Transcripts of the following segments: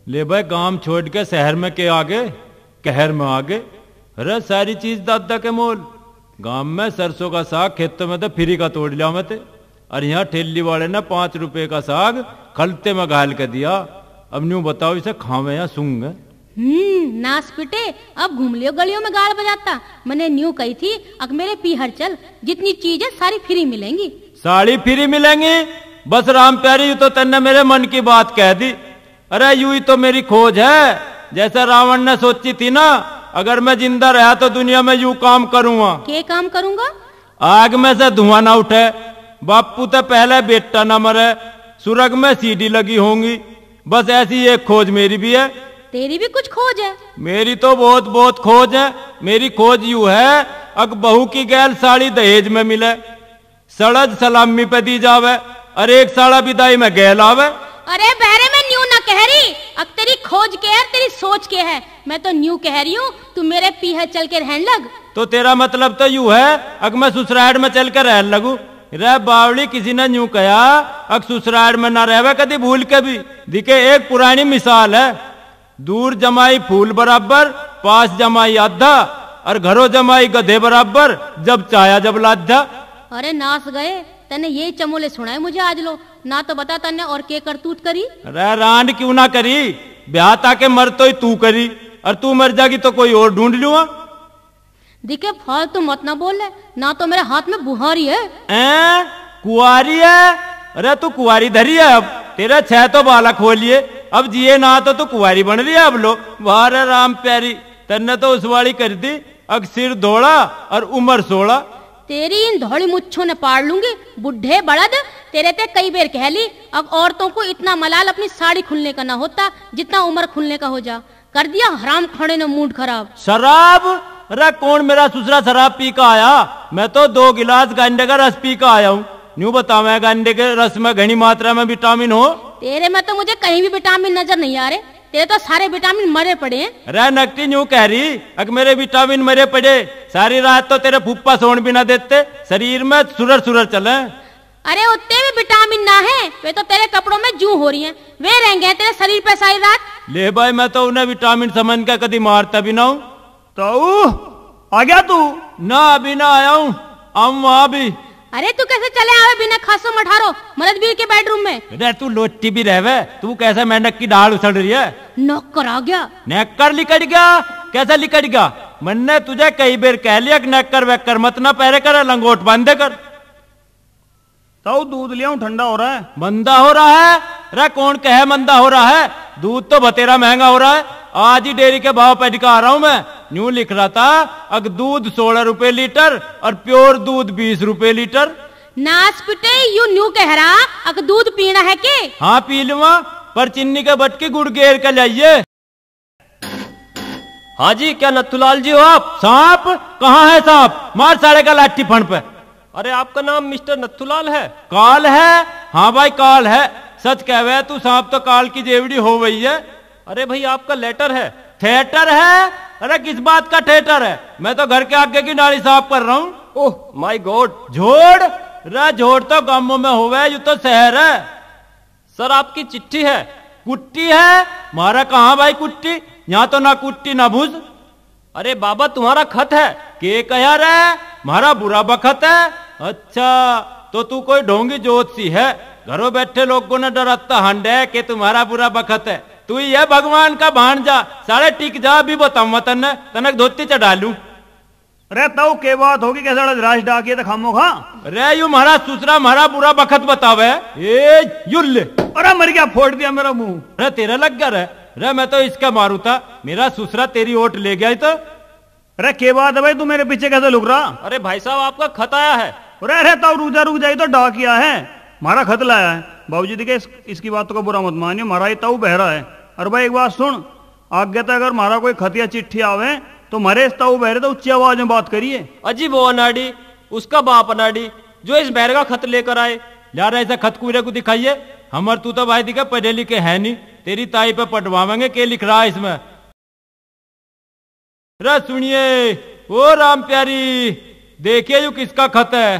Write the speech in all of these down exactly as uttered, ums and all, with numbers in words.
ले भाई गांव छोड़ के शहर में के आगे कहर में आगे। अरे सारी चीज दादा के मोल। गांव में सरसों का साग खेतों में तो फ्री का तोड़ लिया मैं थे, और यहाँ ठेली वाले ने पांच रुपए का साग खलते में घाल के दिया। अब न्यू बताओ इसे खावे या सूंग? हम्म नास पिटे, अब घूम लियो गलियों में गाल बजाता। मैंने न्यू कही थी अब मेरे पीहर चल, जितनी चीजें सारी फ्री मिलेंगी। साड़ी फ्री मिलेंगी? बस राम प्यारी यू तो तेने मेरे मन की बात कह दी। अरे यू ही तो मेरी खोज है, जैसा रावण ने सोची थी ना, अगर मैं जिंदा रहा तो दुनिया में यूं काम करूंगा। क्या काम करूंगा? आग में से धुआं ना उठे, बापू तो पहले बेटा ना मरे, सुरग में सीढ़ी लगी होंगी। बस ऐसी एक खोज मेरी भी है। तेरी भी कुछ खोज है? मेरी तो बहुत बहुत खोज है। मेरी खोज यू है, अग बहू की गैल साड़ी दहेज में मिले, सड़ज सलामी पे दी जावे, और एक साड़ा विदाई में गैल आवे। अरे बहरे में न्यू ना कह रही, अब तेरी खोज के है, तेरी सोच के है। मैं तो न्यू कह रही हूँ तू मेरे पीछे चल के रहने लग। तो तेरा मतलब तो यू है अग मैं ससुराल में चल कर रहने लगू? रे बावली, किसी ने न्यू कहा अग ससुराल में ना रहवे कभी भूल के भी। दिखे एक पुरानी मिसाल है, दूर जमाई फूल बराबर, पास जमाई आधा, और घरों जमाई गधे बराबर, जब चाया जब लाधा। अरे नास गए, तने यही चमोले सुनाए मुझे आज लो ना, तो बता तने और के करतूत करी? अरे रांड क्यों ना करी, ब्याह ताके मर तो ही तू करी, और तू मर जागी तो कोई और ढूंढ लूंगा। दिखे फाल तो मत ना बोले ना, तो मेरे हाथ में बुहारी है। ए, कुआरी है? अरे तू कुआरी धरी है अब, तेरे छह तो बालक हो लिए, अब जिए ना तो तू कुआरी बन रही है अब लो। वाह रे राम प्यारी, तन्ने तो उस वाली कर दी, अग सिर धोड़ा और उम्र सोड़ा। तेरी इन धौड़ी मुच्छों ने पाड़ लूंगी, बुढ़े बड़द। तेरे ते कई बेर कह ली, अब औरतों को इतना मलाल अपनी साड़ी खुलने का ना होता जितना उम्र खुलने का हो जा। कर दिया हराम खड़े ने मूड खराब। शराब? अरे कौन मेरा ससुरा शराब पी का आया? मैं तो दो गिलास गांडे का रस पी का आया हूँ। न्यू बताओ, गांडे के रस में घनी मात्रा में विटामिन हो? तेरे में तो मुझे कहीं भी विटामिन नजर नहीं आ रहे, तेरे तो सारे विटामिन मरे पड़े हैं। अरे नकटी न्यू कह रही अगर मेरे विटामिन मरे पड़े, सारी रात तो तेरे फुप्पा सोन भी ना देते, शरीर में सुरर सुरर चले। अरे उतने भी विटामिन ना है, वे तो तेरे कपड़ों में जू हो रही हैं, वे रहेंगे तेरे शरीर पे सारी रात। ले भाई, मैं तो उन्हें विटामिन समझ के कभी मारता भी ना हूँ। तो आ गया तू? ना अभी ना आया हूँ, आऊँ वहां भी। अरे तू कैसे चले आवे बिना खासो मठारो मददबीर के बेडरूम में? अरे तू लोटी भी रहवे, तू कैसे मेंढक की डाल उछल रही है? नौकर आ गया। नेकर लिकट गया? कैसा लिकट गया? मैंने तुझे कई बार कह लिया कि नेकर वेकर मत ना पहरे कर, लंगोट बांधे कर। तो दूध लिया हूँ, ठंडा हो रहा है। मंदा हो रहा है? अरे कौन कहे मंदा हो रहा है? दूध तो बतेरा महंगा हो रहा है। आज ही डेयरी के भाव पे दिखा रहा हूं मैं, न्यू लिख रहा था अग दूध सोलह रुपए लीटर और प्योर दूध बीस रुपए लीटर। नाच पिटे, यू न्यू कह रहा अग दूध पीना है के? हाँ पी लूंगा, पर चिन्नी के बटके गुड़ गेर के लाइए। हाँ जी, क्या नथुलाल जी हो आप? सांप? कहाँ है सांप? मार साढ़े का लाठी फण पे। अरे आपका नाम मिस्टर नथुलाल है? काल है? हाँ भाई काल है। सच कहवे तू, सांप तो काल की जेवड़ी हो गई है। अरे भाई आपका लेटर है। थिएटर है? अरे किस बात का थिएटर है? मैं तो घर के आगे की नाली साफ कर रहा हूँ। Oh my god. झोड़? रे झोड़ तो गांवों में होवे, यू तो शहर है। सर आपकी चिट्ठी है। कुट्टी है? मारा कहाँ भाई कुट्टी? यहाँ तो ना कुट्टी ना भूज। अरे बाबा तुम्हारा खत है। के कहा रे? मारा बुरा बखत है? अच्छा, तो तू कोई ढोंगी जोत सी है, घरों बैठे लोगों ने डरता हंडे कि तुम्हारा बुरा बखत है। तू ही है भगवान का भांजा, सारे टिक जा भी बताऊंगा तन्ने, तनक धोती चढ़ा लू। अरे तो के बात होगी, कैसा राज डाकिए तो खामो खा। अरे यू महारा सुसरा महारा बुरा बखत बतावे। ए युल्ले, अरे मर गया, फोड़ दिया मेरा मुंह। अरे तेरा लग गया रे? अरे मैं तो इसका मारू था, मेरा सुसरा तेरी ओट ले गया तो। अरे के बात है भाई, तू मेरे पीछे कैसे लुक रहा? अरे भाई साहब आपका खत आया है। अरे अरे तो रुक रुक जाए, तो डाकिया है, हमारा खत लाया है। बाबूजी देखिए इस, इसकी बात को बुरा मत मानिए, हमारा ये ताऊ बहरा है। अरे भाई एक बात सुन, आगे तक अगर हमारा कोई खत या चिट्ठी आवे तो मरे इस ताऊ बहरे तो उच्ची आवाज में बात करिए। अजी वो अनाड़ी, उसका बाप अनाड़ी जो इस बहर का खत लेकर आए। यार ऐसा खत कुरे को दिखाइए। हमर तू तो भाई दिखे पढ़े लिखे है नहीं, तेरी ताई पे पटवावेंगे के लिख रहा है इसमें। अरे सुनिए ओ राम प्यारी, देखिए यू किसका खत है।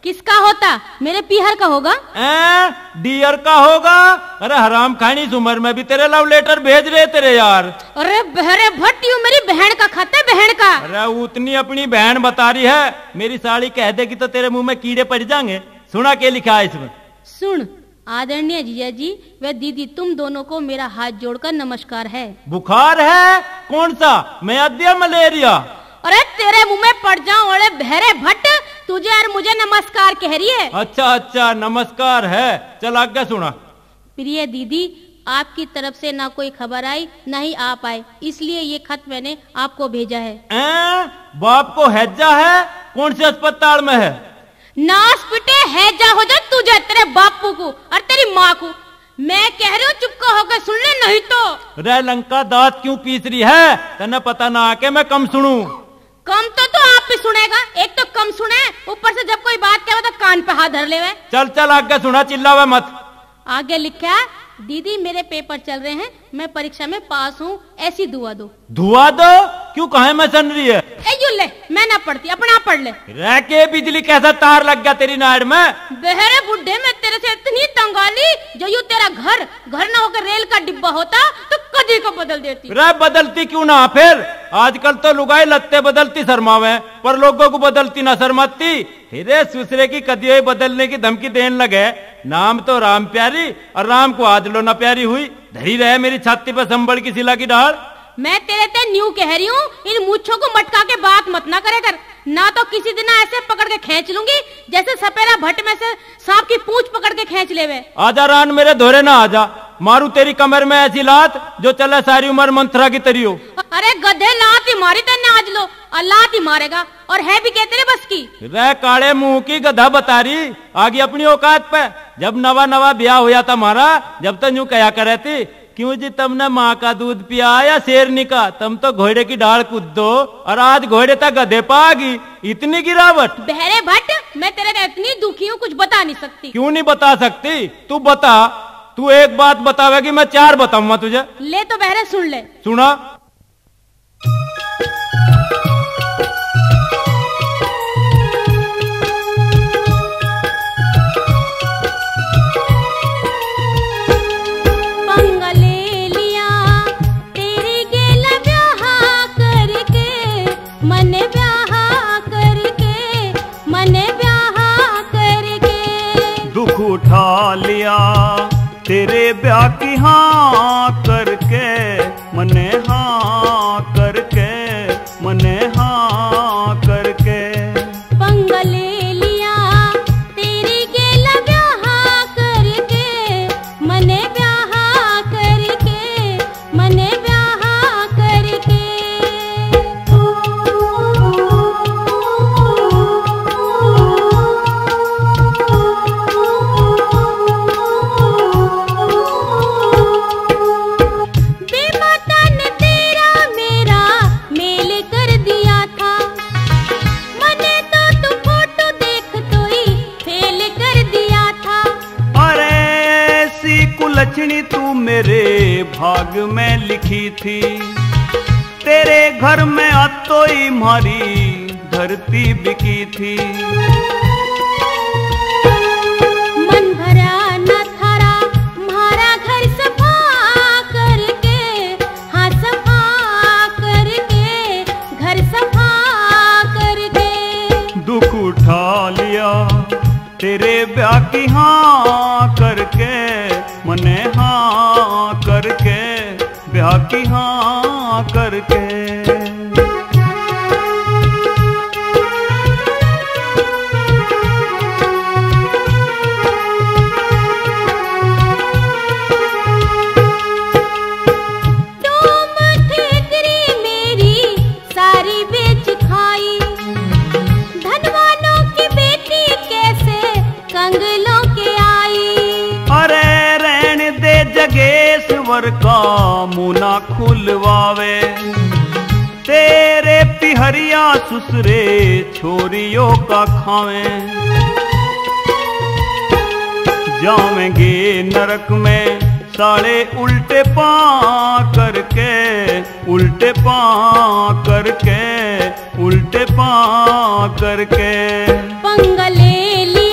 किसका होता? मेरे पीहर का होगा। ए, डियर का होगा। अरे हराम खानी, इस उम्र में भी तेरे लव लेटर भेज रहे तेरे यार। अरे बहरे भट्ट, यू मेरी बहन का खाता है, बहन का। अरे उतनी अपनी बहन बता रही है, मेरी साड़ी कह देगी तो तेरे मुंह में कीड़े पड़ जाएंगे। सुना के लिखा है इसमें? सुन आदरणीय जीजा जी व दीदी, तुम दोनों को मेरा हाथ जोड़कर नमस्कार है। बुखार है? कौन सा? मैदिया मलेरिया? अरे तेरे मुंह में पड़ जाऊं। अरे बहरे भट्ट, तुझे और मुझे नमस्कार कह रही है। अच्छा अच्छा नमस्कार है, चल आगे सुना। प्रिय दीदी, आपकी तरफ से ना कोई खबर आई ना ही आप आए, इसलिए ये खत मैंने आपको भेजा है। ए, बाप को हैजा है? कौन से अस्पताल में है? नास पिटे हैजा हो जा तुझे, तेरे बापू को और तेरी माँ को। मैं कह रही हूँ चुप होकर सुन ले, नहीं तो। रे लंका दांत क्यों पीस रही है? तने पता ना आके मैं कम सुनूं। कम तो तो आप ही सुनेगा। एक तो कम सुने, ऊपर से जब कोई बात कहे तो कान पे हाथ धर ले। चल चल आगे सुना, चिल्लावे मत। आगे लिखा है, दीदी मेरे पेपर चल रहे हैं, मैं परीक्षा में पास हूँ, ऐसी दुआ दो। दुआ दो? क्यों, कहे में सन रही है? ए यू ले, मैं ना पढ़ती, अपना पढ़ ले। रह के बिजली कैसा तार लग गया तेरी नाड़ में? बहरे बुढ़े, मैं तेरे से इतनी तंगाली, जो यू तेरा घर घर ना होकर रेल का डिब्बा होता तो कदी को बदल देती। रह बदलती क्यों ना फिर? आजकल तो लुगाई लत्ते बदलती शर्मावे, पर लोगों को बदलती ना शर्माती। हिरे सुसरे की कदियों बदलने की धमकी देने लगे। नाम तो राम प्यारी, और राम को आज लो ना प्यारी हुई। धरी रहे मेरी छाती पर संबल की सिला की डाल। मैं तेरे ते न्यू कह रही हूँ, इन मूछों को मटका के बात मत ना करे कर, ना तो किसी दिन ऐसे पकड़ के खींच लूंगी जैसे सपेरा भट्ट में से सांप की पूंछ पकड़ के खींच लेवे। आजा रान, मेरे धोरे ना आजा, मारू तेरी कमर में ऐसी लात जो चले सारी उम्र मंत्रा की तरी हो। अरे गधे, लात ही मारी तेने आज लो, और लात ही मारेगा, और है भी कहते रहे बस की। रे काले मुंह की गधा बता रही, आगे अपनी औकात पे। जब नवा नवा ब्याह हुआ था हमारा, जब तो यूं कया करे थी, क्यों जी तुमने माँ का दूध पिया या शेरनी का? तुम तो घोड़े की डाल कूद दो, और आज घोड़े तक गधे पागी। इतनी गिरावट? बहरे भट्ट, मैं तेरे से इतनी दुखी हूँ, कुछ बता नहीं सकती। क्यों नहीं बता सकती? तू बता। तू एक बात बतावेगी, मैं चार बताऊंगा तुझे। ले तो बहरे सुन ले। सुना। उठा लिया तेरे ब्याह की हाँ करके, मने हाँ करके, मने हाँ करके। पंगा ले लिया तेरी गेला ब्याह करके, मने ब्याह करके, मने ब्याह करके। लक्ष्मी तू मेरे भाग में लिखी थी, तेरे घर में आतो ही मारी धरती बिकी थी। मन भरा न थारा म्हारा घर सफा करके, हाँ सफा करके, घर सफा करके। दुख उठा लिया तेरे ब्याह की हाँ करके, मने हाँ करके, ब्याह की हाँ करके। तुम ठेकरी मेरी सारी बेच खाई, धनवानों की बेटी कैसे कंगलों के आई। अरे रहने दे जगेश्वर का मुना खुलवावे, तेरे पिहरिया सुसरे छोरियों का खावे। जावेंगे नरक में साले उल्टे पा करके, उल्टे पा करके, उल्टे पा करके। पंगा ले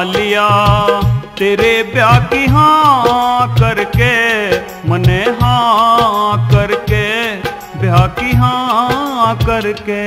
लिया तेरे ब्याह की हाँ करके, मने हाँ करके, ब्याह की हाँ करके।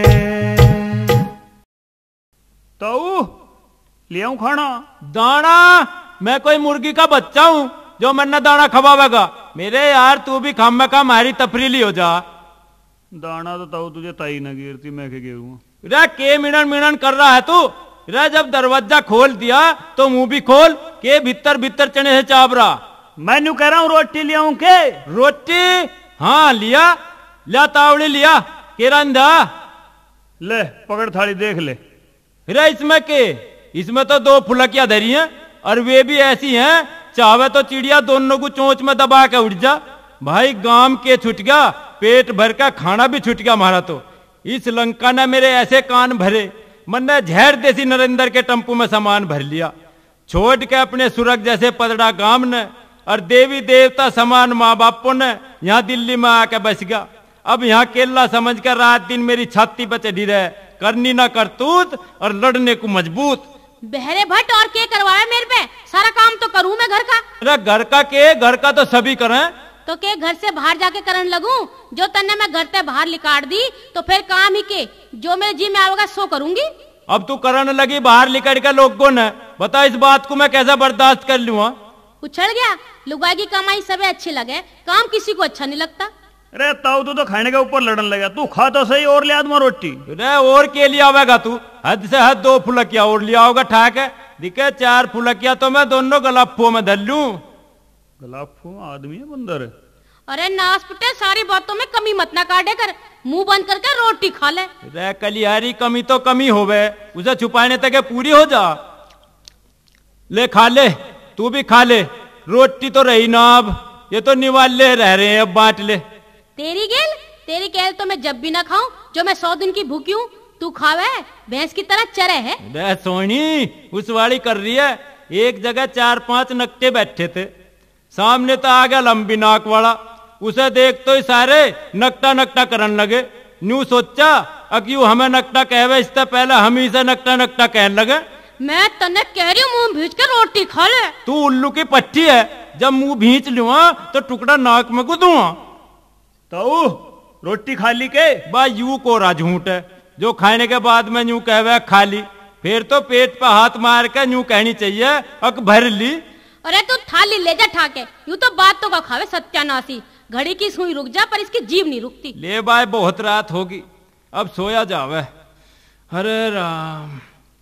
ताऊ ले आऊं खाना? दाना? मैं कोई मुर्गी का बच्चा हूँ जो मन्ना दाना खवावेगा? मेरे यार तू भी खाम में खाम हमारी तफरीली हो जा। दाना तो ताऊ तुझे ताई न गिरती, मैं के गिरूंगा? रे के मिनन मिनन कर रहा है तू? रे जब दरवाजा खोल दिया तो मुंह भी खोल के भीतर भीतर चने से चाबरा। मैं न्यू कह रहा हूँ रोटी ले आऊं के? रोटी? हाँ लिया, लिया तावड़ी लिया, केरंदा ले पकड़ थाली देख ले। रे इसमें के? इसमें तो दो फुलकियां धरी हैं और वे भी ऐसी हैं चाहे तो चिड़िया दोनों को चोंच में दबा के उठ जा। भाई गांव के छुट गया, पेट भर का खाना भी छुट गया हमारा। तो इस लंका ने मेरे ऐसे कान भरे, मन ने झेर देसी नरेंद्र के टम्पू में सामान भर लिया, छोड़ के अपने सुरग जैसे पदड़ा गांव ने और देवी देवता समान माँ बापों ने यहाँ दिल्ली में आके बस गया। अब यहाँ केला समझ कर रात दिन मेरी छाती पर चढ़ी रहे, करनी ना करतूत और लड़ने को मजबूत। बहरे भट्ट और के करवाया मेरे पे? सारा काम तो करूं मैं घर का। अरे घर का के? घर का तो सभी करें। तो के घर से बाहर जाके करने लगूं? जो तन्ने मैं घर से बाहर निकाल दी तो फिर काम ही के, जो मेरे जी में आवेगा सो करूंगी। अब तू करने लगी बाहर निकल के लोगों ने, बता इस बात को मैं कैसे बर्दाश्त कर लूँ? उछल गया, लुगाई की कमाई सबे अच्छी लगे, काम किसी को अच्छा नहीं लगता। अरे ताऊ तू तो खाने के ऊपर लड़न लगा, तू खा तो सही और ले आदमा रोटी। अरे और के लिए आवेगा तू? हद से हद दो फुलकिया और लिया होगा ठाक है, दिखे चार फुलकिया तो मैं दोनों गलाफों में धर लूं। गलाफों आदमी है बंदर है। अरे नास पिटे, सारी बातों में कमी मत ना काटे कर, मुंह बंद करके रोटी खा ले। रे कलियारी कमी तो कमी होवे, उसे छुपाने तक पूरी हो जा। ले खा ले, तू भी खा ले, रोटी तो रही ना अब, ये तो निवाले रह रहे हैं, अब बांट ले। तेरी गेल तेरी गेल तो मैं जब भी ना खाऊं, जो मैं सौ दिन की भूखी हूँ, तू खावे भैंस की तरह चरे है। रे सोनी उस वाली कर रही है, एक जगह चार पांच नकटे बैठे थे, सामने तो आ गया लंबी नाक वाला, उसे देख तो सारे नकटा नकटा करने लगे। न्यू सोचा अक्यू हमें नकटा कहवे, इससे पहले हम ही से नकटा नकटा कहने लगे। मैं तने कह रही हूँ मुंह भींच के रोटी खा ले। तू उल्लू की पट्टी है, जब मुंह भींच लूंगा तो टुकड़ा नाक में गुदूंगा। ताऊ रोटी खा ली के? बा यू कोरा झूठ है, जो खाने के बाद में यूं कहवे खा ली, फिर तो पेट पे हाथ मार के यूं कहनी चाहिए अक भर ली। अरे तू थाली ले जा ठाके, यूं तो बात तो का खावे सत्यानाशी, घड़ी की सुई रुक जा पर इसकी जीभ नहीं रुकती। ले बाय बहुत रात होगी, अब सोया जावे। हरे राम।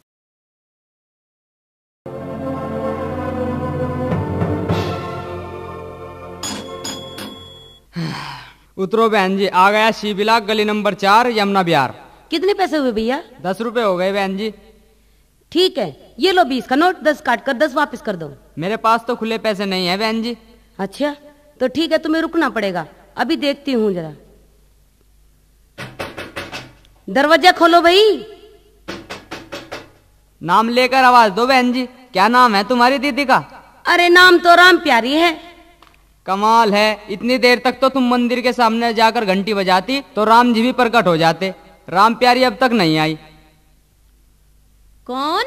उतरो बहन जी, आ गया शिबिला, गली नंबर चार, यमुना बिहार। कितने पैसे हुए भैया? दस रुपए हो गए बहन जी। ठीक है, ये लो बीस का नोट, दस काट कर दस वापस कर दो। मेरे पास तो खुले पैसे नहीं है बहन जी। अच्छा तो ठीक है, तुम्हें रुकना पड़ेगा, अभी देखती हूँ जरा। दरवाजा खोलो भाई। नाम लेकर आवाज दो बहन जी। क्या नाम है तुम्हारी दीदी का? अरे नाम तो राम प्यारी है। कमाल है, इतनी देर तक तो तुम मंदिर के सामने जाकर घंटी बजाती तो राम जी भी प्रकट हो जाते, राम प्यारी अब तक नहीं आई। कौन?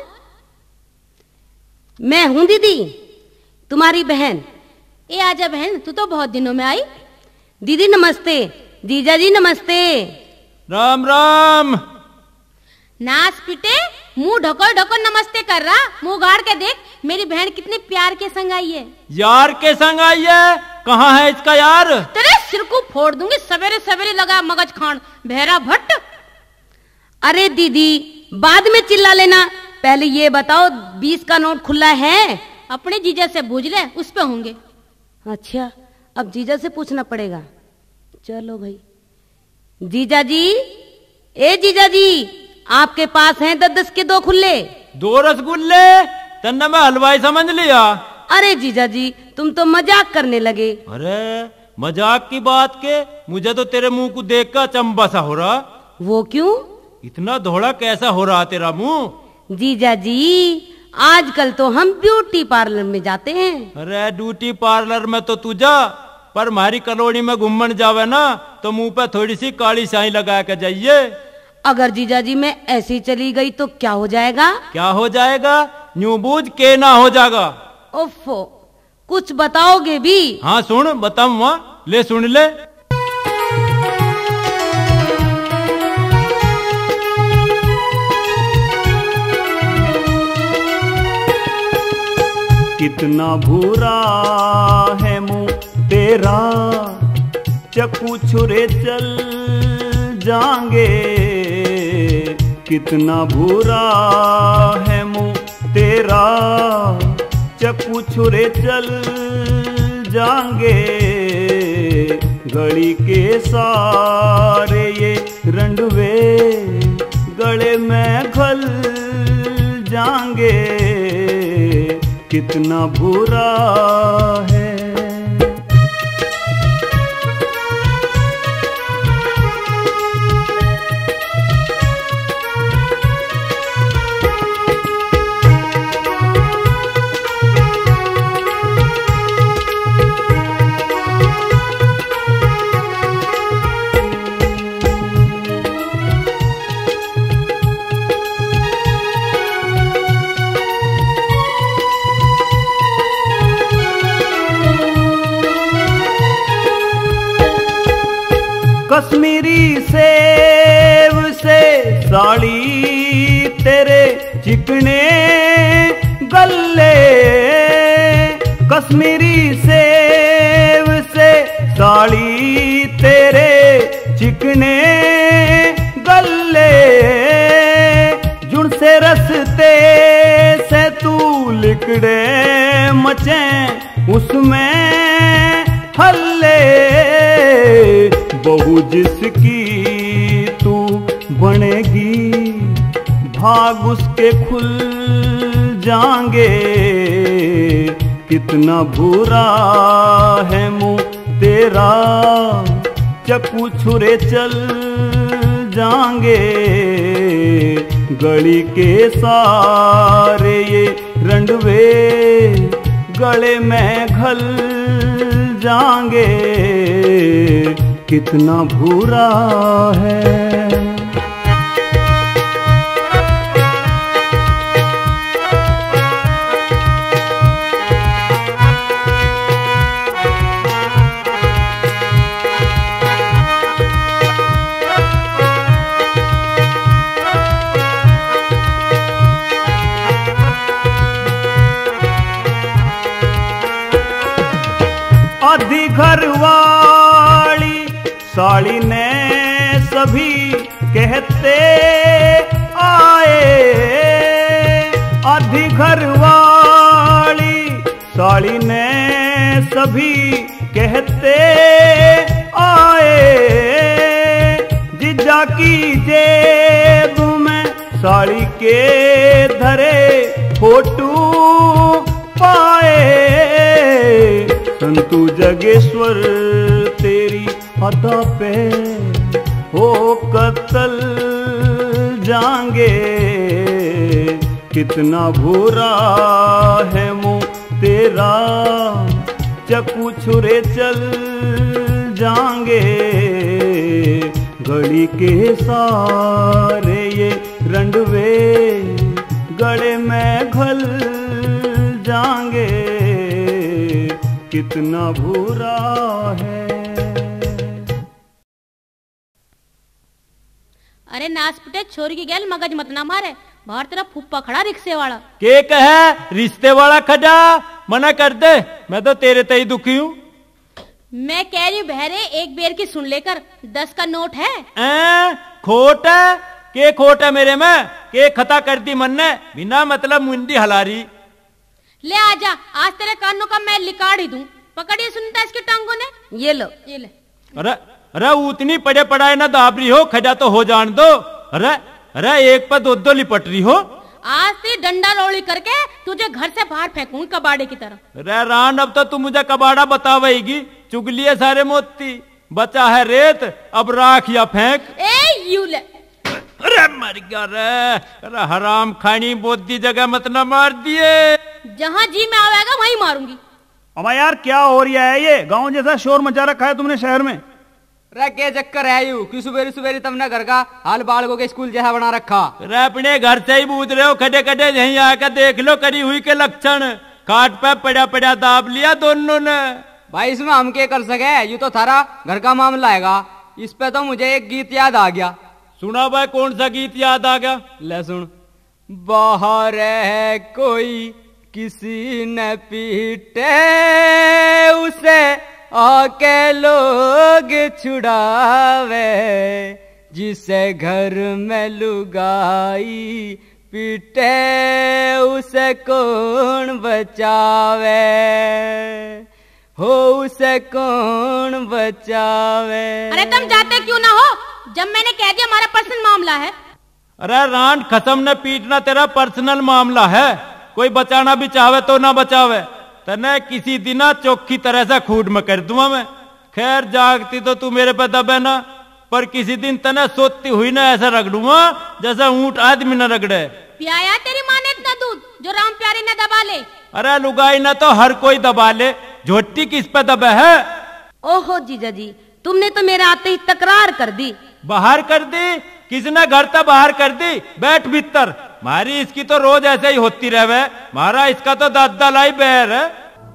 मैं हूँ दीदी, तुम्हारी बहन। ए आजा बहन, तू तो बहुत दिनों में आई। दीदी नमस्ते, जीजा जी नमस्ते। राम राम। नाच पिटे, मुंह ढको ढको नमस्ते कर रहा, मुंह गाड़ के देख, मेरी बहन कितने प्यार के संग आई है। यार के संग आई है? कहाँ है इसका यार? तेरे सिर को फोड़ दूंगी, सवेरे सवेरे लगा मगज खान, बहरा भट्ट। अरे दीदी बाद में चिल्ला लेना, पहले ये बताओ बीस का नोट खुला है? अपने जीजा से पूछ ले, उस पे होंगे। अच्छा अब जीजा से पूछना पड़ेगा, चलो भाई। जीजा जी, ए जीजा जी, आपके पास हैं दस दस के दो खुले? दो रसगुल्ले? तन्ना मैं हलवाई समझ लिया। अरे जीजा जी तुम तो मजाक करने लगे। अरे मजाक की बात के, मुझे तो तेरे मुंह को देख कर चंबा सा हो रहा। वो क्यों? इतना धोड़ा कैसा हो रहा तेरा मुंह? जीजा जी आजकल तो हम ब्यूटी पार्लर में जाते हैं। अरे ब्यूटी पार्लर में तो तू जा, पर हमारी कॉलोनी में घूमन जावे ना तो मुंह पे थोड़ी सी काली स्याही लगा के जाइए। अगर जीजा जी मैं ऐसी चली गई तो क्या हो जाएगा? क्या हो जाएगा? न्यू बूझ के ना हो जागा। ओफो, कुछ बताओगे भी? हाँ सुन बताऊँ वहाँ, ले सुन ले। कितना भूरा है मुंह तेरा, चक्कू छुरे चल जाएंगे। कितना भूरा है मुंह तेरा, चक्कू छुरे चल जाएंगे। गली के सारे ये रंडवे गले में घल जाएंगे। कितना बुरा है। कश्मीरी सेब से साड़ी तेरे चिकने गले। कश्मीरी सेब से साड़ी तेरे चिकने गले। जुड़ से रस्ते से तू लिकड़े मचे उसमें हल्ले। बहू जिसकी तू बनेगी भाग उसके खुल जाएंगे। कितना बुरा है मुंह तेरा, चक्कू छुरे चल जाएंगे। गली के सारे ये रंडवे गले में घल जाएंगे। कितना बुरा है। आधी घरवाली साली ने सभी कहते आए। आधी घरवाली साली ने सभी कहते आए। जीजा की जेब में साड़ी के धरे फोटू पाए। संतू जगेश्वर तेरी अदा पे हो कतल जाएंगे। कितना बुरा है मुंह तेरा, चक्कू छुरे चल जाएंगे। गली के सारे ये रंडवे गले में घल जाएंगे। कितना बुरा है। अरे नासपटे छोरी की गैल मगज मत ना मारे, बाहर तेरा फूफा खड़ा रिक्शे वाला। के कहे रिश्ते वाला खड़ा, मना कर दे, मैं तो तेरे ते ही दुखी हूँ। मैं कह रही हूँ बहरे एक बेर की सुन लेकर, दस का नोट है। ए, खोट है के खोट है मेरे में, के खता कर दी मन ने बिना मतलब मुंडी हलारी। ले आजा, आज तेरे कानों का मैं लिकाड़ ही दूं। पकड़िए सुनता इसके टांगों ने। ये लो ये ले। अरे अरे उतनी पड़े पड़ाए ना दाबरी हो, खजा तो हो जान दो। अरे अरे एक पर दो दो लिपट रही हो। आज से डंडा रोड़ी करके तुझे घर से बाहर फेंकूंगी कबाड़े की तरह। रे रान अब तो तू मुझे कबाड़ा बतावेगी, चुगली है सारे मोती, बचा है रेत अब राख या फेंक। ए यू ले। अरे मर गया रे, अरे हराम खानी बोधी जगह मत न मार दिए। जहाँ जी में आवेगा वहीं मारूंगी। अमा यार क्या हो रहा है, ये गांव जैसा शोर मचा रखा है तुमने शहर में। रे के चक्कर है यू कि सुबेरी सुबेरी तुमने घर का हाल बालकों के स्कूल जैसा बना रखा। रे अपने घर से ही बूझ रहे हो, खड़े खड़े यहीं आकर देख लो करी हुई के लक्षण। खाट पे पड़ा पड़ा दाब लिया दोनों ने। भाई इसमें हम क्या कर सके, यू तो थारा घर का मामला हैगा। इस पे तो मुझे एक गीत याद आ गया। सुना भाई, कौन सा गीत याद आ गया? ले सुन। बाहर है कोई किसी न पीटे उसे आके लोग छुड़ावे, जिसे घर में लुगाई पीटे उसे कौन बचावे, हो उसे कौन बचावे। अरे तुम जाते क्यों ना हो, जब मैंने कह दिया हमारा पर्सनल मामला है। अरे रान, खसम ने पीटना तेरा पर्सनल मामला है, कोई बचाना भी चाहे तो ना बचावे। तने किसी दिन चौखी तरह से खूड में कर दूंगा मैं। खैर जागती तो तू मेरे पे दबे ना, पर किसी दिन तने सोती हुई ना ऐसा रगड़ूंगा जैसा ऊंट आदमी न रगड़े। पियाया तेरी माँ ने इतना दूध जो राम प्यारे न दबा ले। अरे लुगाई ना तो हर कोई दबा ले, झोटी किस पे दबे है? ओहो जीजा जी, तुमने तो मेरे आते ही तकरार कर दी। बाहर कर दी? किसने घर तक बाहर कर दी? बैठ भीतर। मारी इसकी तो रोज ऐसे ही होती रहे, मारा इसका तो दादा लाई बैर है।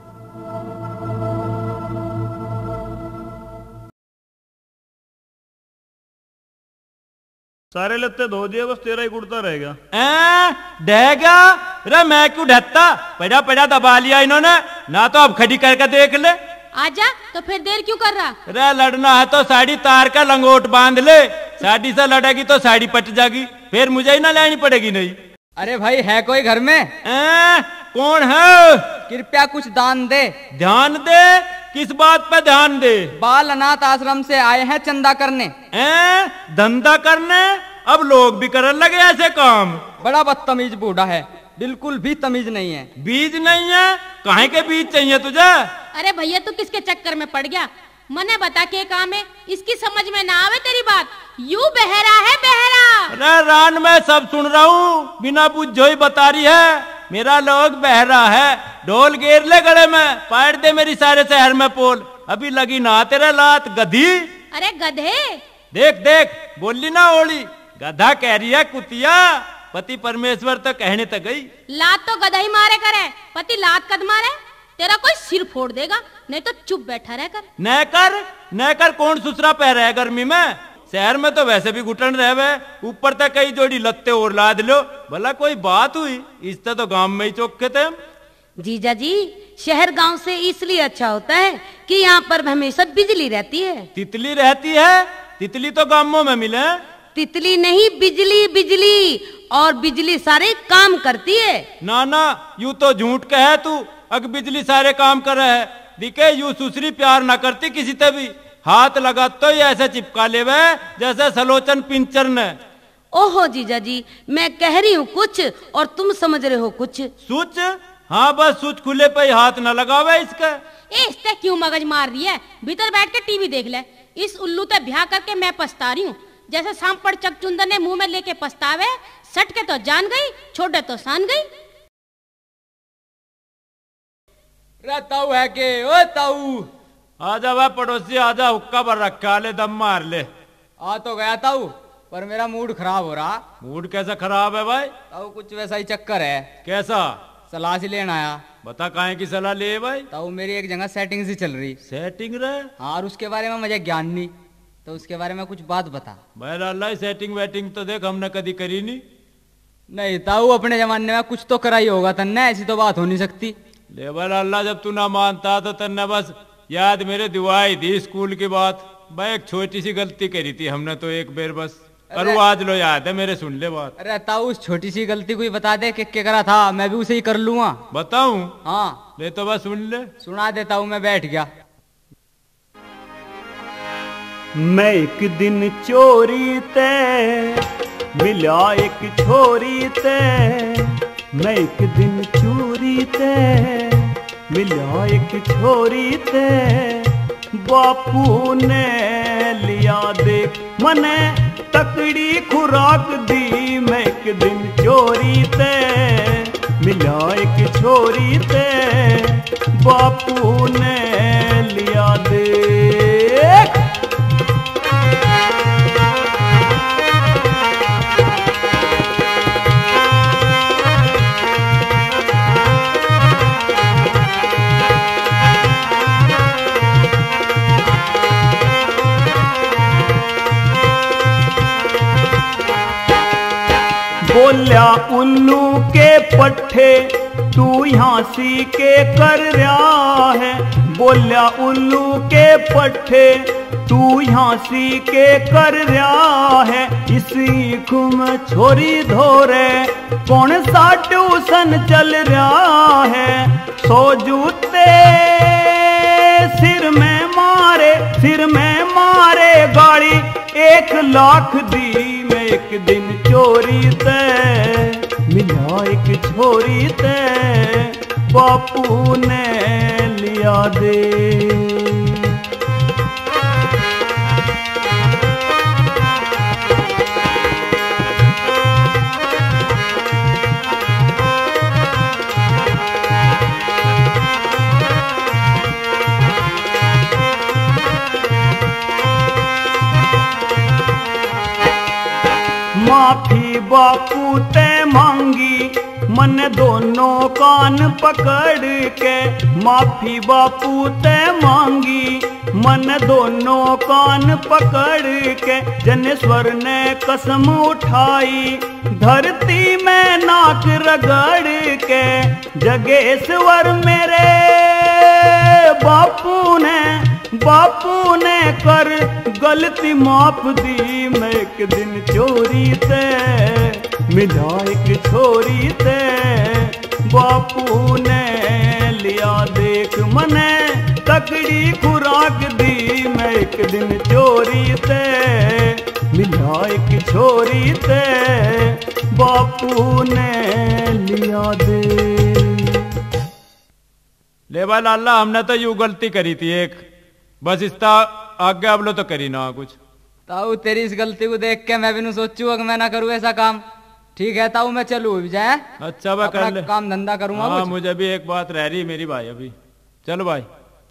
सारे लत्ते धो दिए, बस तेरा ही कुर्ता रह गया। ढह गया? अरे मैं क्यों ढहता, पड़ा पड़ा दबा लिया इन्होंने ना, तो अब खड़ी करके देख ले। आजा, तो फिर देर क्यों कर रहा? अरे लड़ना है तो साड़ी तार का लंगोट बांध ले, साड़ी से लड़ेगी तो साड़ी पट जाएगी, फिर मुझे ही ना लेनी पड़ेगी। नहीं अरे भाई है कोई घर में? ए, कौन है? कृपया कुछ दान दे। ध्यान दे? किस बात पे ध्यान दे? बाल अनाथ आश्रम से आए हैं चंदा करने। ए, धंधा करने? अब लोग भी करने लगे ऐसे काम। बड़ा बदतमीज बूढ़ा है, बिल्कुल भी तमीज नहीं है। बीज नहीं है? काहे के बीज चाहिए तुझे? अरे भैया तू किसके चक्कर में पड़ गया? मने बता के काम है, इसकी समझ में ना आवे तेरी बात। यू बहरा है बहरा। अरे रान मैं सब सुन रहा हूँ, बिना पूछो ही बता रही है। मेरा लोग बहरा है, ढोल गेर ले गले में, पाड़ दे मेरी सारे शहर में पोल। अभी लगी ना तेरे लात गधी। अरे गधे, देख देख बोली ना ओली, गधा कह रही है कुतिया। पति परमेश्वर तो कहने तक गई। लात तो गधा ही मारे करे, पति लात कद मारे। तेरा कोई सिर फोड़ देगा, नहीं तो चुप बैठा रह कर। न कर न कर, कौन सुसरा पह रहा है गर्मी में? शहर में तो वैसे भी घुटन रहे, ऊपर तक कई जोड़ी लत्ते और लाद लो। भला कोई बात हुई? इससे तो गांव में ही चौके थे। जीजा जी, शहर गांव से इसलिए अच्छा होता है कि यहाँ पर हमेशा बिजली रहती है। तितली रहती है? तितली तो गांवों में मिले। तितली नहीं, बिजली बिजली, और बिजली सारे काम करती है। ना ना, यू तो झूठ कहे तू। अग बिजली सारे काम करे है, दिखे यू सुसरी प्यार ना करती किसी से भी। हाथ लगा तो ये ऐसे चिपका ले वे जैसे सलोचन पिंचर ने। ओहो जीजा जी, मैं कह रही हूँ कुछ और तुम समझ रहे हो कुछ। सुच? हाँ बस सुच खुले पे ही हाथ न लगावे इसका। ए, इससे क्यों मगज मार रही है? भीतर बैठ के टीवी देख ले। इस उल्लू ते ब्याह करके मैं पछता रही हूँ, जैसे सांपड़ चकचुंदर ने मुंह में लेके पछतावे। सट के तो जान गई, छोड़े तो सान गई। ताऊ है के? ओ ताऊ आजा वह पड़ोसी, आजा हुक्का पर रखा ले, दम मार ले। आ तो गया ताऊ, पर मेरा मूड खराब हो रहा। मूड कैसा खराब है भाई? ताऊ कुछ वैसा ही चक्कर है। कैसा? सलाह से लेना आया। बता काहे की सलाह ले भाई? ताऊ मेरी एक जगह सेटिंग सी चल रही। सेटिंग रहे? हाँ, और उसके बारे में मुझे ज्ञान नहीं, तो उसके बारे में कुछ बात बता। भाई अल्लाह, सेटिंग वेटिंग तो देख हमने कभी करी नहीं। नहीं ताऊ, अपने जमाने में कुछ तो करा ही होगा तन्ने, ऐसी तो बात हो नहीं सकती। ले भाई अल्लाह, जब तू ना मानता तो तन्ने बस याद मेरे दिवाई थी स्कूल की बात। भाई एक छोटी सी गलती करी थी हमने तो एक बेर बस, और वो आज लो याद है मेरे, सुन ले बात। अरे ताऊ उस छोटी सी गलती को ही बता दे कि क्या करा था, मैं भी उसे ही कर लूंगा। बताऊं? हाँ ले तो बस सुन ले। सुना देता हूँ, मैं बैठ गया। मैं एक दिन चोरी ते मिला एक छोरी ते, मैं एक दिन चोरी ते मिला एक छोरी ते, बापू ने लिया देख मने तकड़ी खुराक दी। मैं एक दिन चोरी ते मिला एक छोरी ते, बापू ने लिया देख। बोल्या उल्लू के पट्ठे तू यहाँ सी के कर रहा है। बोल्या उल्लू के पट्ठे तू यहाँ सी के कर रहा है। इसी घुम छोरी धोरे कौन सा ट्यूशन चल रहा है। सो जूते सिर में मारे सिर में मारे गाड़ी एक लाख दी में एक दिन चोरी ते मिला एक छोरी ते बापू ने लिया दे। माफी बापू ते मांगी मन दोनों कान पकड़ के। माफी बापू ते मांगी मन दोनों कान पकड़ के। जनेश्वर ने कसम उठाई धरती में नाक रगड़ के। जगेश्वर मेरे बापू ने बापू ने कर गलती माफ दी। मैं एक दिन चोरी ते मिला एक छोरी ते बापू ने लिया देख मने तकड़ी खुराक दी। मैं एक दिन चोरी ते मिला एक छोरी ते बापू ने लिया दे। ले भाई लाला, हमने तो यूं गलती करी थी एक, बस इसका आगे अब लो तो करी ना कुछ। ताऊ तेरी इस गलती को देख के मैं भी नहीं सोचू अगर मैं ना करूँ ऐसा काम। ठीक है ताऊ, मैं चलू जाए। अच्छा भाई कर ले, काम धंधा करूंगा। हाँ मुझे भी एक बात रह रही मेरी भाई अभी। चलो भाई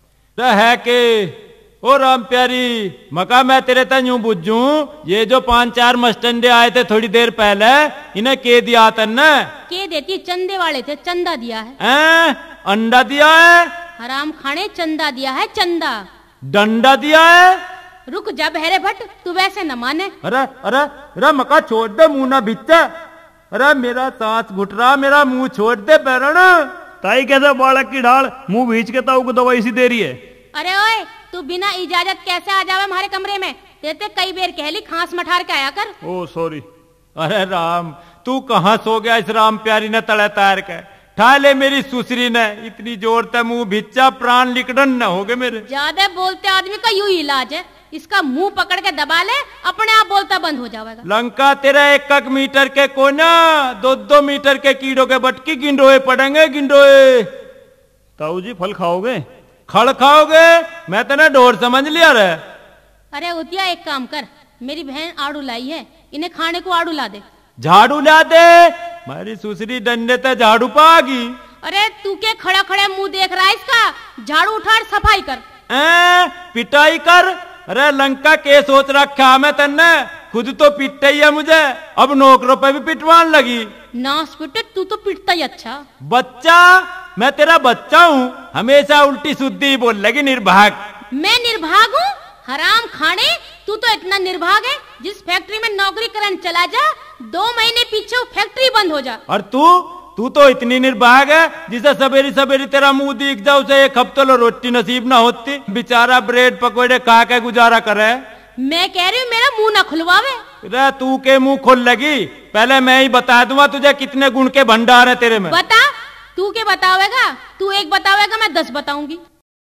है के ओ राम प्यारी मका मैं तेरे तक यूं बुझू, ये जो पांच चार मस्टंडे आए थे थोड़ी देर पहले इन्हें के दिया तन्ने? के देती, चंदे वाले थे, चंदा दिया है। ए, अंडा दिया है? हराम खाने चंदा दिया है, चंदा। डंडा दिया है? रुक जा बहरे भट्ट, तू वैसे न माने। अरे अरे अरे मका छोड़ दे मुंह ना बिच्चा। अरे मेरा सांस घुट रहा, मेरा मुंह छोड़ दे बैरण। ताई कैसे बालक की ढाल मुंह बीच के ताऊ को दवाई सी दे रही है। अरे ओए तू बिना इजाजत कैसे आ जावे हमारे कमरे में? तेरे कई बार कहली खांस मठार के आया कर। Oh sorry. अरे राम तू कहाँ सो गया इस राम प्यारी ने तड़े तार के ठा ले मेरी सुसरी ने। इतनी जोर ते मुंह भिच्चा प्राण लिकड़न न हो गए मेरे। ज्यादा बोलते आदमी का यू इलाज है, इसका मुंह पकड़ के दबा ले, अपने आप बोलता बंद हो जाएगा। लंका तेरा एक एक मीटर के कोना दो दो मीटर के कीड़ों के बटकी गिंडोए पड़ेंगे गिंडोए। ताऊ जी फल खाओगे? खड़ खाओगे? मैं तेना ढोर समझ लिया रे। अरे उतिया एक काम कर, मेरी बहन आड़ू लाई है, इन्हें खाने को आड़ू ला दे। झाड़ू ला दे? मेरी सुसरी डंडे ते झाड़ू पागी। अरे तू के खड़ा खड़े मुंह देख रहा है इसका? झाड़ू उठा सफाई कर। ए, पिटाई कर? अरे लंका के सोच रखा मैं तन्ने, खुद तो पिटता ही है मुझे, अब नौकरों पे भी पिटवान लगी। नास पिटे, तू तो पिटता ही अच्छा। बच्चा, मैं तेरा बच्चा हूँ, हमेशा उल्टी सुद्दी बोल लगी निर्भाग। मैं निर्भाग हूँ? हराम खाने, तू तो इतना निर्भाग है जिस फैक्ट्री में नौकरी करने चला जा, दो महीने पीछे वो फैक्ट्री बंद हो जा। और तू तू तो इतनी निर्भाग है जिसे सवेरी सवेरी तेरा मुंह दिख जाओ उसे एक हफ्ते लो रोटी नसीब ना होती, बेचारा ब्रेड पकौड़े खा के गुजारा करे। मैं कह रही हूँ मेरा मुंह ना खुलवावे। रे तू के मुंह खोल लगी, पहले मैं ही बता दूंगा तुझे कितने गुण के भंडार है तेरे में। बता, तू के बतावेगा? तू एक बतावेगा, मैं दस बताऊंगी।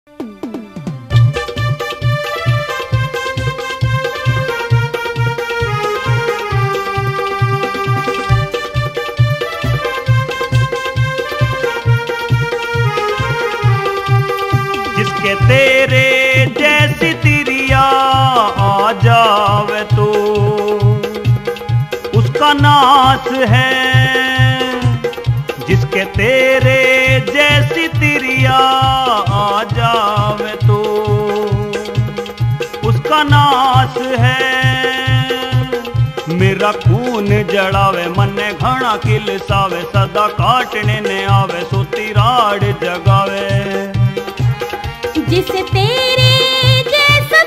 जिसके तेरे जैसी तिरिया आ जावे तो उसका नाश है। जिसके तेरे जैसी तिरिया आ जावे तो उसका नाश है। मेरा खून जड़ावे मन घना किलसावे, सदा काटने ने आवे सोती राड जगावे। जिसे तेरे जैसा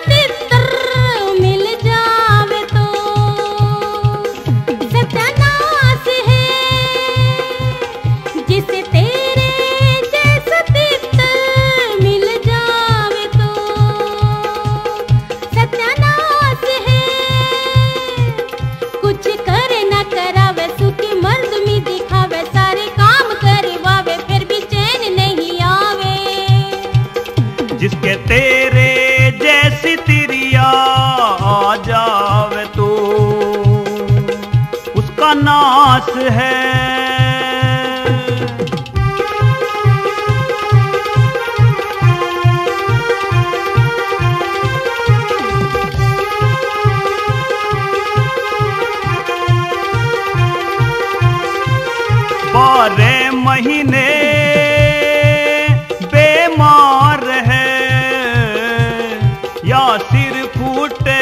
तितर मिल जावे तो सत्यानाश नाश है। बारह महीने बेमार है, या सिर फूटे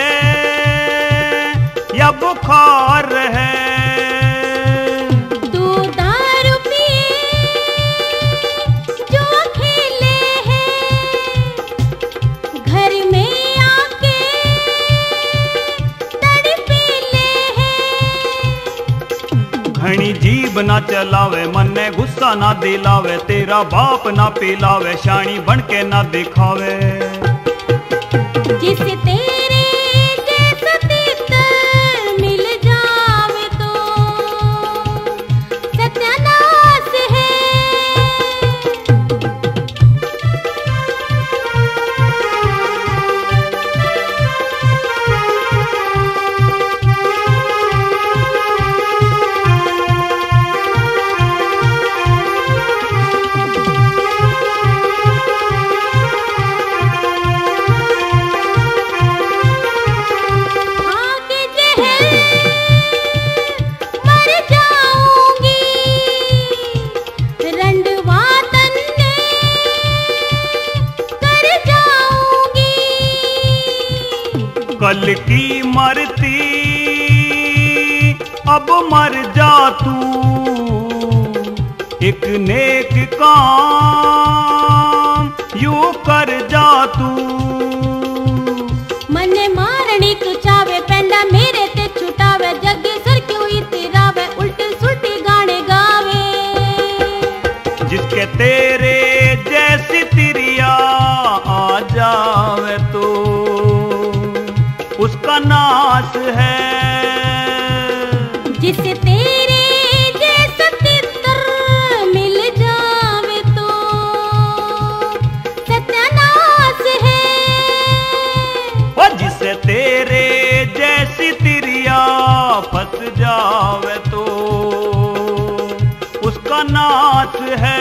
या बुखार है। तू दारू पिए जो खेले हैं, घर में आके तड़पेले हैं। घनी जीभ ना चलावे, मन ने गुस्सा ना दिलावे, तेरा बाप ना पिलावे, शानी बन के ना दिखावे। जिसे तेरे जैसा तितर मिल जावे तो सत्यानाश है। आके जहर मर जाऊंगी, रंडवा तन्ने कर जाऊंगी। कल की मरती अब मर जा तू, एक नेक काम यूं कर जा तू। मने मारनी तू चावे, पेंडा मेरे ते छुटावे, जगी सर क्यों इतरावे, उल्टी सुल्टी गाने गावे। जिसके तेरे जैसी तिरिया आ जावे तो उसका नाश है। जिसे तेरे जैसा तितर मिल जावे तो सत्यानाश है। और जिसे तेरे जैसी तिरिया फंस जावे तो उसका नाश है।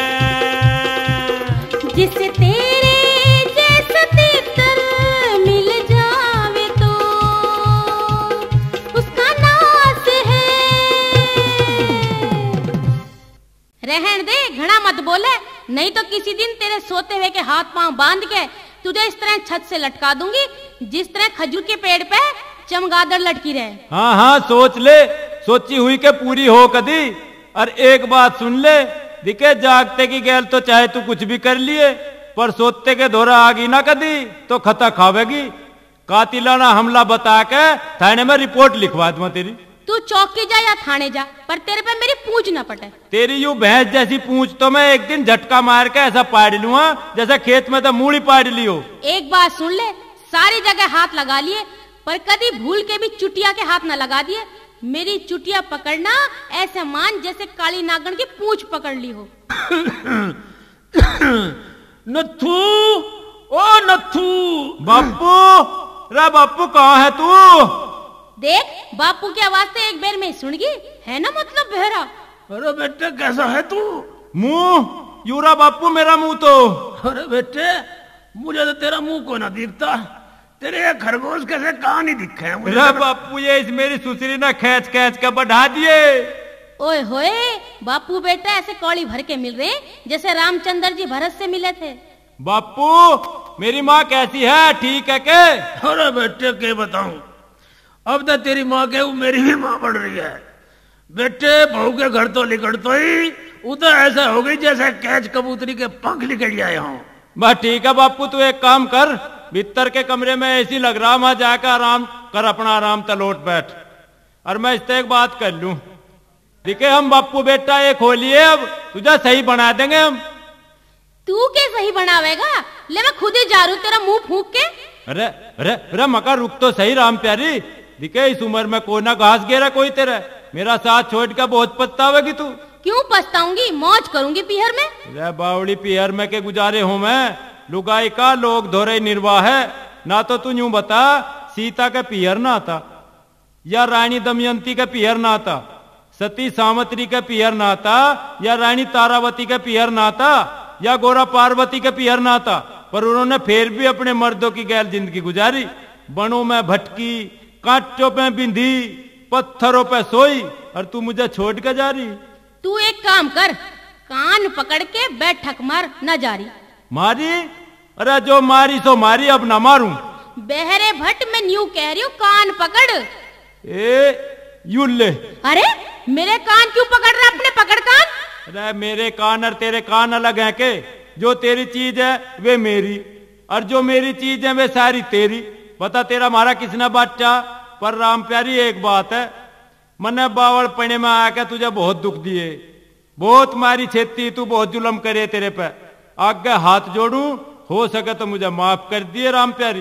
जिसे तेरे जैसा तितर मिल जावे तो उसका नाश है। रहन दे, घड़ा मत बोले, नहीं तो किसी दिन तेरे सोते हुए के हाथ पांव बांध के तुझे इस तरह छत से लटका दूंगी जिस तरह खजूर के पेड़ पे चमगादड़ लटकी रहे। हाँ हाँ सोच ले, सोची हुई के पूरी हो कदी। और एक बात सुन ले, दिखे जागते की गैल तो चाहे तू कुछ भी कर लिए, पर सोते के धोरा आगी ना कदी तो खता खावेगी। कातिलाना हमला बता के थाने में रिपोर्ट लिखवा दूंगा तेरी। तू चौकी जा या थाने जा, पर तेरे पे मेरी पूंछ न पटे। तेरी यूं भैंस जैसी पूंछ तो मैं एक दिन झटका मार के ऐसा पाड़ लूंगा जैसे खेत में तो मूली पाड़ ली हो। एक बात सुन ले, सारी जगह हाथ लगा लिए, पर कभी भूल के भी चुटिया के हाथ न लगा दिए। मेरी चुटिया पकड़ना ऐसे मान जैसे काली नागन की पूंछ पकड़ ली हो। नथू, ओ नथू। बापू, रे बापू कहाँ है तू? देख, बापू की आवाज तो एक बेर में ही सुन गई है ना, मतलब बहरा। अरे बेटे कैसा है तू? मुंह यूरा बापू मेरा मुंह तो। अरे बेटे मुझे तो तेरा मुंह को ना दिखता, तेरे खरगोश कैसे कहाँ नहीं दिखे हैं मुझे। रे बापू ये इस मेरी सुसरी ना खैच खैच कर बढ़ा दिए। ओए होए, बापू बेटा ऐसे कौड़ी भर के मिल रहे जैसे रामचंद्र जी भरत से मिले थे। बापू मेरी माँ कैसी है, ठीक है के? अरे बेटे के बताऊं, अब तो तेरी माँ के मेरी भी माँ बढ़ रही है। बेटे बहू के घर तो लिकड़ तो ही उधर ऐसा हो गई जैसे कैच कबूतरी के पंख निकल जाए हों। बस ठीक है बापू, तू एक काम कर, भीतर के कमरे में ऐसी लग रहा, वहां जाकर आराम कर, अपना आराम तलोट बैठ, और मैं इससे एक बात कर लूं। दिखे हम बापू बेटा एक होलिए, अब तुझे सही बना देंगे हम। तू के सही बनावेगा? ले मैं खुद ही जा रू तेरा मुंह फूंक के। अरे अरे अरे मका रुक तो सही राम प्यारी, दिखे इस उम्र में कोई ना घास गेरा कोई तेरा, मेरा साथ छोड़ कर बहुत पछतावेगी तू। क्यों पछताऊंगी, मौज करूंगी पीहर में। रे बावड़ी पीहर में के गुजारे हूं मैं, लुगाई का लोग धोरे निर्वाह है ना। तो तू यूं बता, सीता का पीहर ना आता या रानी दमयंती का पीहर ना आता, सती सामत्री का पियर नाता, या रानी तारावती का पियर नाता, या गोरा पार्वती का पियर नाता, पर उन्होंने फिर भी अपने मर्दों की गैर जिंदगी गुजारी। बनों में भटकी, कांटों पे बिंधी, पत्थरों पे सोई, और तू मुझे छोड़ के जा रही। तू एक काम कर, कान पकड़ के बैठक मार, न जारी। मारी? अरे जो मारी सो मारी, अब ना मारूं। बहरे भट्ट, मैं न्यू कह रही हूँ, कान पकड़। ए यू ले। अरे मेरे कान क्यों पकड़ रहा? अपने पकड़ कान। अरे मेरे कान और तेरे कान अलग हैं के? जो तेरी चीज है वे मेरी, और जो मेरी चीज है वे सारी तेरी। बता तेरा मारा किसने बाटा? पर राम प्यारी एक बात है, मने बावल पने में आके तुझे बहुत दुख दिए, बहुत मारी छेती, तू बहुत जुलम करे तेरे पे। आगे हाथ जोड़ू, हो सके तो मुझे माफ कर दिए राम प्यारी।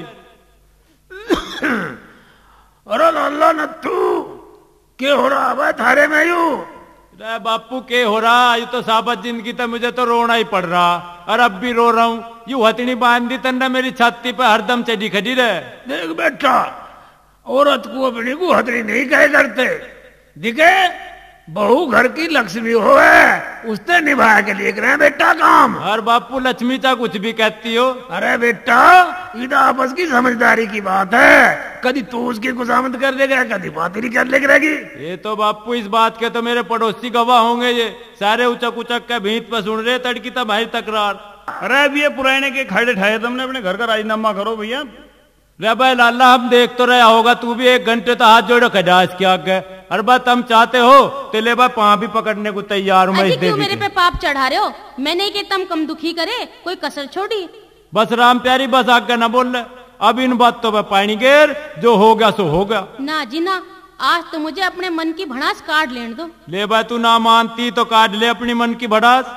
अरे लाला नत्थू, क्या हो रहा है थारे में यू? अरे बापू के हो रहा, यू तो साबत जिंदगी तो मुझे तो रोना ही पड़ रहा, और अब भी रो रहा हूँ। यू हथनी बांध दी तन्ना मेरी छाती पे हरदम चढ़ी खड़ी रहे। देख बेटा, औरत को अपनी को हथनी नहीं कहे करते, दिखे बहू घर की लक्ष्मी हो है, उसने निभाया के लिए रहे बेटा काम। और बापू लक्ष्मी चा कुछ भी कहती हो। अरे बेटा, ये आपस की समझदारी की बात है, कभी तू उसकी खुशामद कर देगा, कभी बात ही कर लेगी रहेगी। ये तो बापू इस बात के तो मेरे पड़ोसी गवाह होंगे, ये सारे उचक उचक के भीत पर सुन रहे तड़की तुम्हारी तकरार। अरे अब ये पुराने के खड़े ठाए तुमने, अपने घर का राजीनामा करो भैया। रे भाई लाला, हम देख तो रहा होगा, तू भी एक घंटे तो हाथ जोड़ो खजास के आगे। अरे बात हम चाहते हो तो ले बा पाँ भी पकड़ने को तैयार हूं मैं। क्यों मेरे पे पाप चढ़ा रहे हो? मैंने कि तुम कम दुखी करे, कोई कसर छोड़ी। बस राम प्यारी, बस आगे ना बोल रहे, अब इन बातों पे पानी गेर, जो हो गया सो हो गया। ना जी ना, आज तो मुझे अपने मन की भड़ास काट लेने दो। ले बा, तू ना मानती तो काट ले अपनी मन की भड़ास।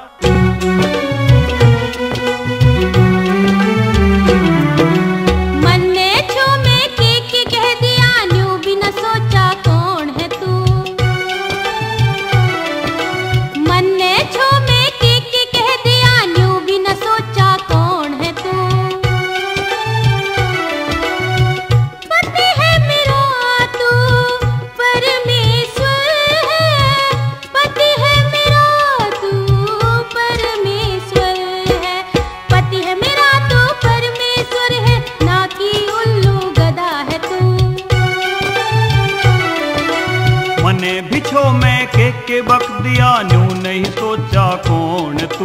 के बक दिया न्यू नहीं सोचा कौन तू,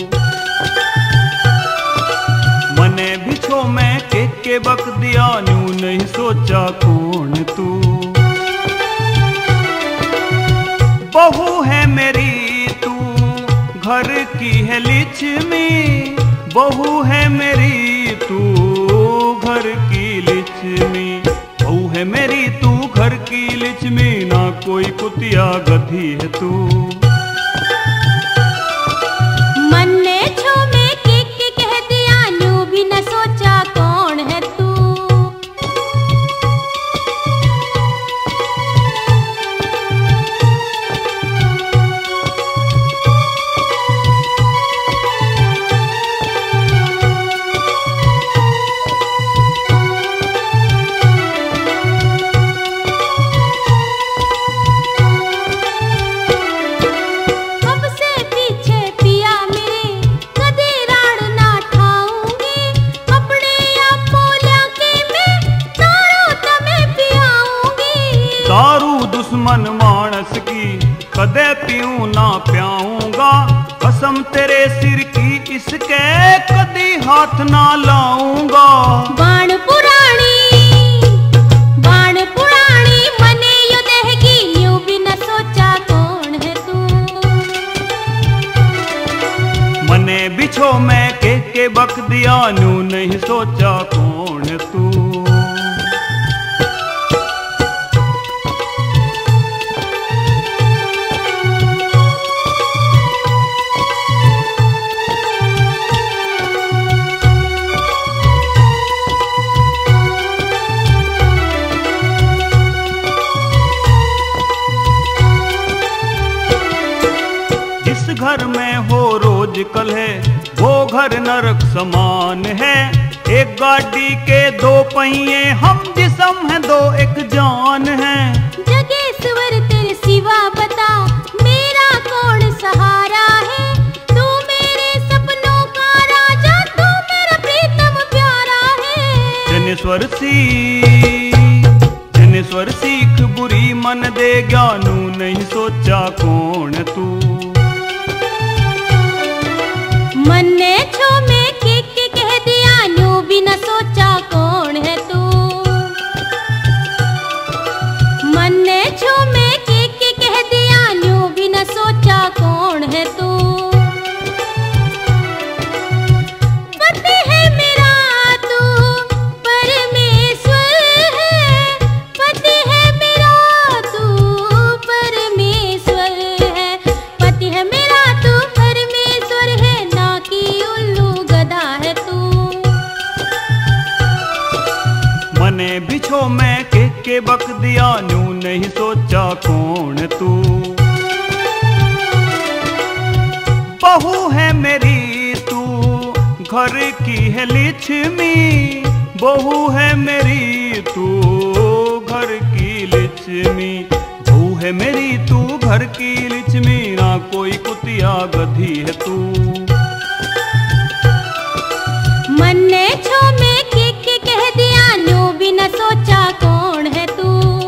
मने बिछो मैं के के बक दिया न्यू नहीं सोचा कौन तू। बहू है मेरी तू घर की है लिच्छमी, बहू है मेरी तू घर की लिच्छमी। बहू है मेरी तू घर की लिच्छमी, ना कोई कुतिया गधी है तू। मन ने छो में के के कह दिया न्यू भी न सोचा कौन है तू। दुश्मन मानस की कदे पीऊं ना प्याऊंगा, कसम तेरे सिर की इसके कदी हाथ ना लाऊंगा। बाण पुरानी बाण पुरानी मने यो देहगी न्यू भी न सोचा कौन है तू। मने बिछो मैं के के बक दिया न्यू नहीं सोचा कौन है तू। घर में हो रोज कल है वो घर नरक समान है। एक गाड़ी के दो पहिए हम जिस्म हैं दो एक जान है। जगेश्वर तेरे सिवा बता बुरी मन दे ज्ञानू नहीं सोचा कौन तू। मन ने छो में के के कह दिया न्यू भी न सोचा कौन है तू। मन ने छो में के के कह दिया न्यू भी न सोचा कौन है तू। पति है मेरा तू परमेश्वर है, पति है मेरा तू परमेश्वर है, पति है मेरा तू परमेश्वर है, ना कि उल्लू गधा है तू। मने बिछो में के के बक दिया न्यू नहीं सोचा कौन तू। बहू है मेरी तू घर की है लिच्छमी, बहू है मेरी तू घर की लिच्छमी। बहू है मेरी तू घर की लिच्छमी, ना कोई कुतिया गधी है तू। मन ने छो में के के कह दिया न्यू भी न सोचा कौन है तू।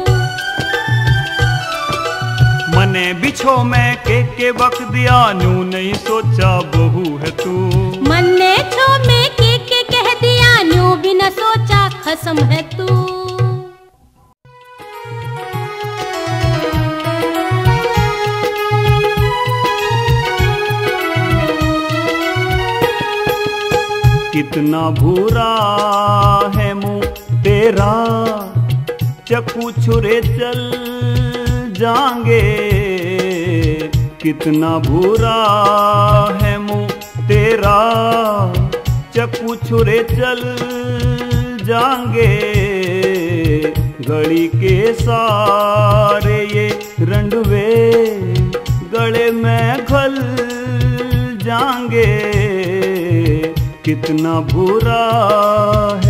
मने बिछो में के के बक दिया न्यू नहीं सोचा बहू है तू। मन ने छो में के के कह दिया न्यू भी न सोचा खसम है तू। कितना भूरा है मुंह तेरा, चक्कू छुरे चल जाएंगे। कितना भूरा है मुंह तेरा, चक्कू छुरे चल जाएंगे। घड़ी के सारे ये रंडवे गले में घल जाएंगे। कितना बुरा